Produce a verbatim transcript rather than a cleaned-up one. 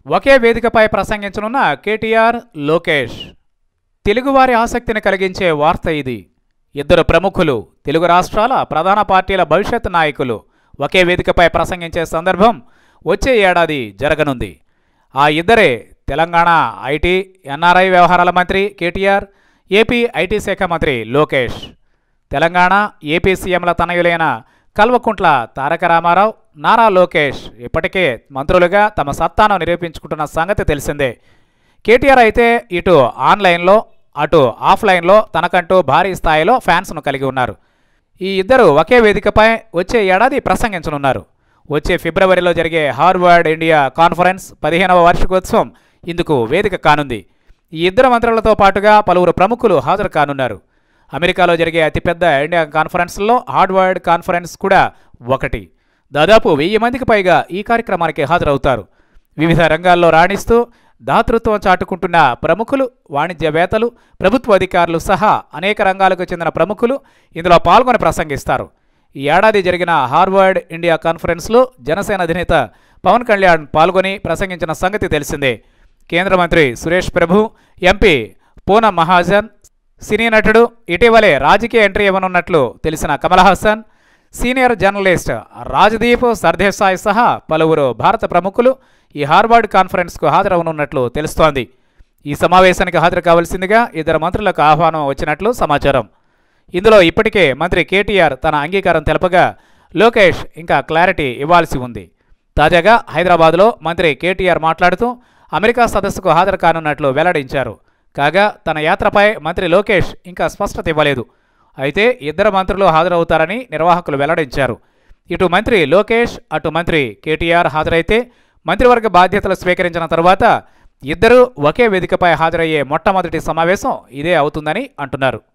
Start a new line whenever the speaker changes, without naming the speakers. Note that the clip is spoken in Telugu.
ఒకే వేదికపై ప్రసంగించనున్న కేటీఆర్, లోకేష్. తెలుగువారి ఆసక్తిని కలిగించే వార్త ఇది. ఇద్దరు ప్రముఖులు, తెలుగు రాష్ట్రాల ప్రధాన పార్టీల భవిష్యత్ నాయకులు ఒకే వేదికపై ప్రసంగించే సందర్భం వచ్చే ఏడాది జరగనుంది. ఆ ఇద్దరే తెలంగాణ ఐటీ, ఎన్ఆర్ఐ వ్యవహారాల మంత్రి కేటీఆర్, ఏపీ ఐటీ శాఖ మంత్రి లోకేష్. తెలంగాణ, ఏపీ సీఎంల తనయులైన కల్వకుంట్ల తారక రామారావు, నారా లోకేష్ ఇప్పటికే మంత్రులుగా తమ సత్తాను నిరూపించుకుంటున్న సంగతి తెలిసిందే. కేటీఆర్ అయితే ఇటు ఆన్లైన్లో అటు ఆఫ్లైన్లో తనకంటూ భారీ స్థాయిలో ఫ్యాన్స్ను కలిగి ఉన్నారు. ఈ ఇద్దరు ఒకే వేదికపై వచ్చే ఏడాది ప్రసంగించనున్నారు. వచ్చే ఫిబ్రవరిలో జరిగే హార్వర్డ్ ఇండియా కాన్ఫరెన్స్ పదిహేనవ వార్షికోత్సవం ఇందుకు వేదిక కానుంది. ఈ ఇద్దరు మంత్రులతో పాటుగా పలువురు ప్రముఖులు హాజరు కానున్నారు. అమెరికాలో జరిగే అతిపెద్ద ఇండియా కాన్ఫరెన్స్లో హార్వర్డ్ కాన్ఫరెన్స్ కూడా ఒకటి. దాదాపు వెయ్యి మందికి పైగా ఈ కార్యక్రమానికి హాజరవుతారు. వివిధ రంగాల్లో రాణిస్తూ దాతృత్వం చాటుకుంటున్న ప్రముఖులు, వాణిజ్యవేత్తలు, ప్రభుత్వ అధికారులు సహా అనేక రంగాలకు చెందిన ప్రముఖులు ఇందులో పాల్గొని ప్రసంగిస్తారు. ఈ ఏడాది జరిగిన హార్వర్డ్ ఇండియా కాన్ఫరెన్స్లో జనసేన అధినేత పవన్ కళ్యాణ్ పాల్గొని ప్రసంగించిన సంగతి తెలిసిందే. కేంద్ర మంత్రి సురేష్ ప్రభు, ఎంపీ పూనం మహాజన్, సినీ నటుడు, ఇటీవలే రాజకీయ ఎంట్రీ ఇవ్వనున్నట్లు తెలిసిన కమల్ హాసన్, సీనియర్ జర్నలిస్ట్ రాజ్దీప్ సర్దేశాయ్ సహా పలువురు భారత ప్రముఖులు ఈ హార్వర్డ్ కాన్ఫరెన్స్కు హాజరవనున్నట్లు తెలుస్తోంది. ఈ సమావేశానికి హాజరు కావాల్సిందిగా ఇద్దరు మంత్రులకు ఆహ్వానం వచ్చినట్లు సమాచారం. ఇందులో ఇప్పటికే మంత్రి కేటీఆర్ తన అంగీకారం తెలపగా లోకేష్ ఇంకా క్లారిటీ ఇవ్వాల్సి ఉంది. తాజాగా హైదరాబాద్లో మంత్రి కేటీఆర్ మాట్లాడుతూ అమెరికా సదస్సుకు హాజరు కానున్నట్లు వెల్లడించారు. కాగా తన యాత్రపై మంత్రి లోకేష్ ఇంకా స్పష్టత ఇవ్వలేదు. అయితే ఇద్దరు మంత్రులు హాజరవుతారని నిర్వాహకులు వెల్లడించారు. ఇటు మంత్రి లోకేష్, అటు మంత్రి కేటీఆర్ హాజరైతే మంత్రివర్గ బాధ్యతలు స్వీకరించిన తర్వాత ఇద్దరూ ఒకే వేదికపై హాజరయ్యే మొట్టమొదటి సమావేశం ఇదే అవుతుందని అంటున్నారు.